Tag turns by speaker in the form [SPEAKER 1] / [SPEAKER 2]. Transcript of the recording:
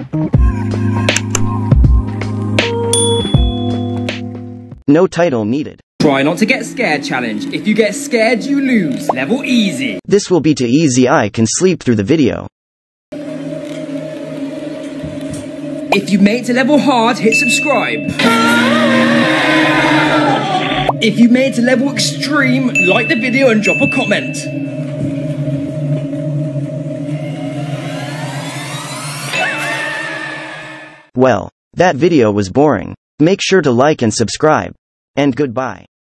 [SPEAKER 1] No title needed.
[SPEAKER 2] Try not to get scared challenge. If you get scared, you lose. Level easy.
[SPEAKER 1] This will be too easy. I can sleep through the video.
[SPEAKER 2] If you made it to level hard, hit subscribe. If you made it to level extreme, like the video and drop a comment.
[SPEAKER 1] Well, that video was boring. Make sure to like and subscribe. And goodbye.